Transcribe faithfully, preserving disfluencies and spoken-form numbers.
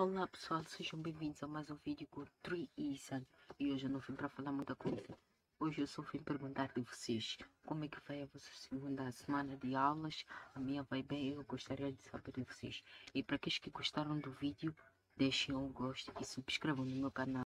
Olá, olá pessoal, sejam bem-vindos a mais um vídeo com o Tree Ethan. E hoje eu não vim para falar muita coisa. Hoje eu só vim perguntar de vocês como é que vai a vossa segunda semana de aulas. A minha vai bem, eu gostaria de saber de vocês. E para aqueles que gostaram do vídeo, deixem um gosto e subscrevam no meu canal.